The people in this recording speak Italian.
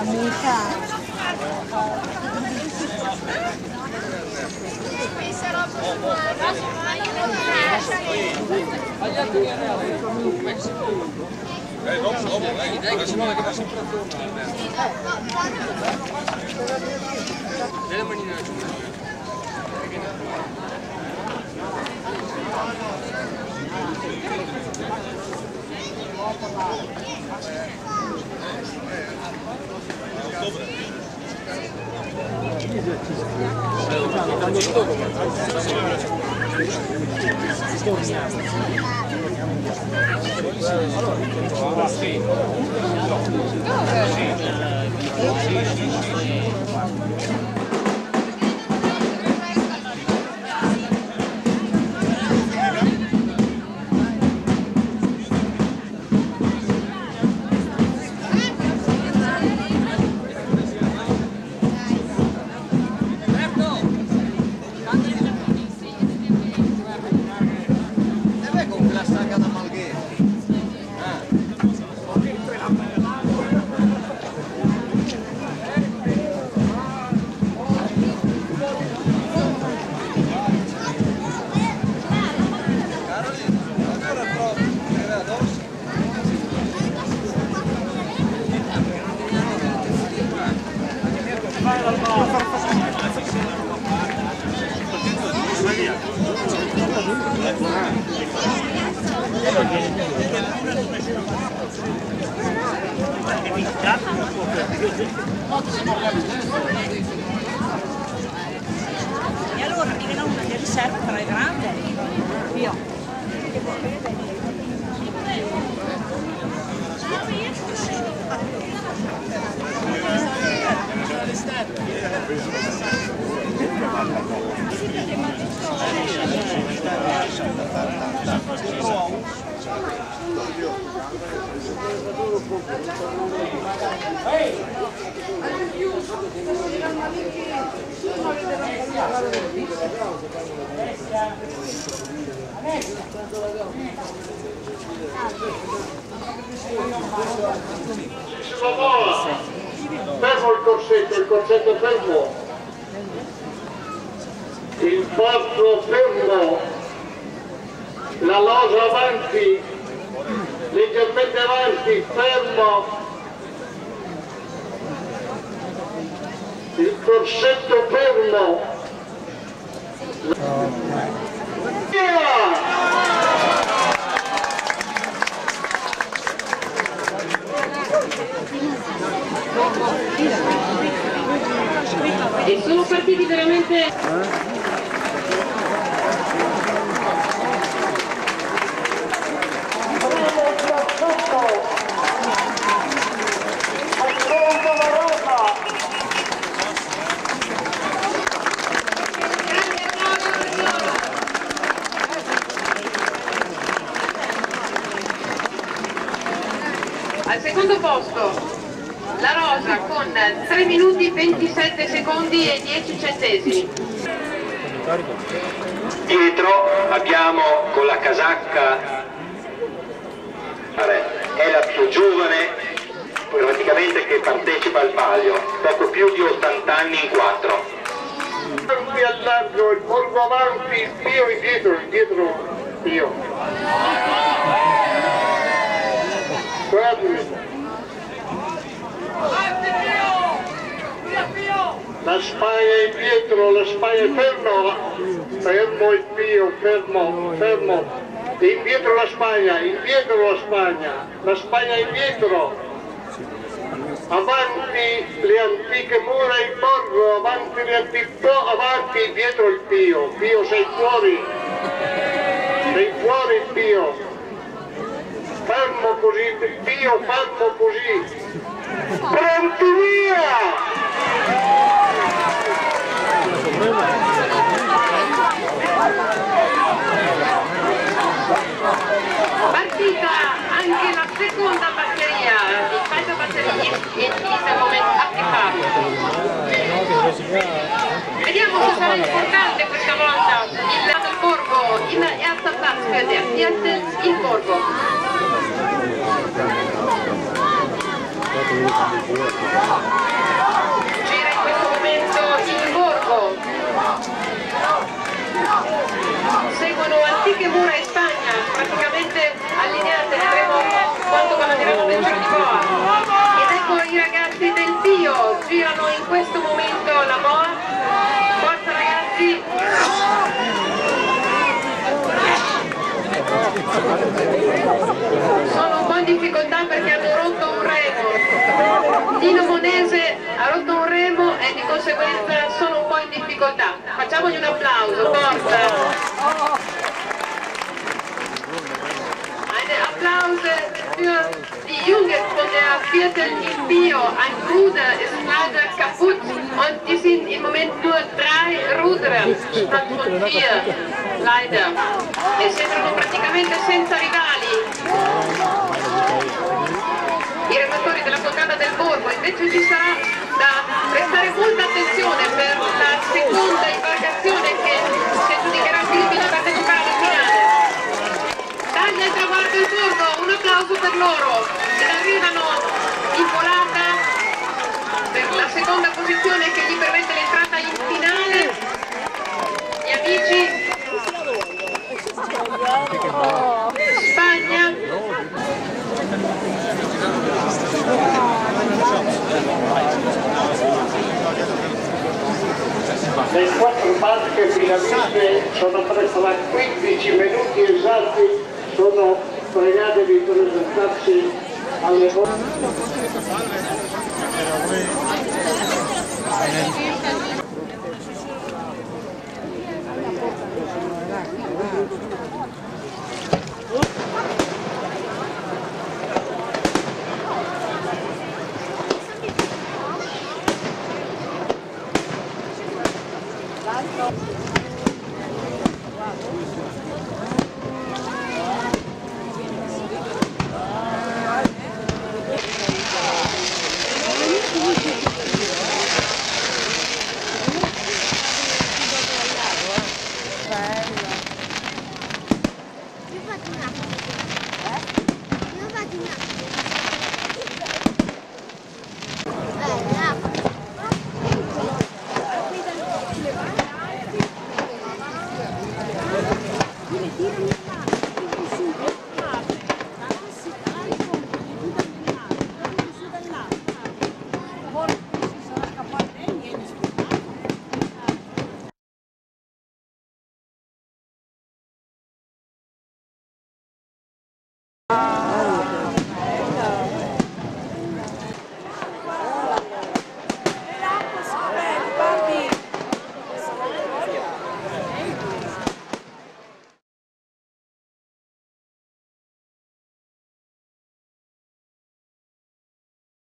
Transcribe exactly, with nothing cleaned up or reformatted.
Eh, dopo, dopo, dai, dai, se no è che va sempre a tornare. Dai la manina giù. E allora mi viene una che riserva tra le grandi. Io. Fermo il corsetto, il corsetto fermo, il basso fermo, la losa avanti, leggermente avanti, fermo, il corsetto fermo, via! E sono partiti veramente... Al secondo posto la Rosa con tre minuti ventisette secondi e dieci centesimi. Dietro abbiamo con la casacca, è la più giovane praticamente che partecipa al palio, poco più di ottanta anni in quattro. Qui al largo, il borgo avanti, il Pio indietro, indietro Pio. Guardi. La spagna indietro, la spagna fermo, fermo il Pio, fermo, fermo, indietro la spagna, indietro la spagna, la spagna indietro, avanti le antiche mura in borgo, avanti le antiche, avanti, dietro il Pio, Pio sei fuori, sei fuori il Pio, fermo così, Pio fermo così, pronti via! Partita anche la seconda batteria, il paio batterie in questo momento attivato. Vediamo se sarà importante questa volta il, il borgo in erster Platz per der Viertel il borgo. Gira in questo momento il borgo. Seguono Antiche Mura e Spagna, praticamente allineate, vedremo quanto combatteranno nel giro di boa. Ed ecco i ragazzi del Pio, girano in questo momento la boa. Forza ragazzi! Sono un po' in difficoltà perché hanno rotto un remo. Nino Monese ha rotto un remo e di conseguenza sono un po' in difficoltà. Facciamogli un applauso, forza! Eine Applaus für die Jungen von der vierten in Pio. Ein Ruder ist leider kaputt und die sind im Moment nur drei Ruderer statt von vier, leider. E sembrano praticamente senza rivali. I rematori della contrada del Borgo, invece ci sarà da prestare molta attenzione per la seconda imbarcazione che si aggiudicherà Filippi di partecipare alla finale. Taglia il traguardo il Borgo, un applauso per loro, ed arrivano in volata per la seconda posizione che gli permette l'entrata in finale. Gli amici Spagna. Le quattro barche finaliste sono presso la quindici minuti esatti, sono pregate di presentarsi alle ore.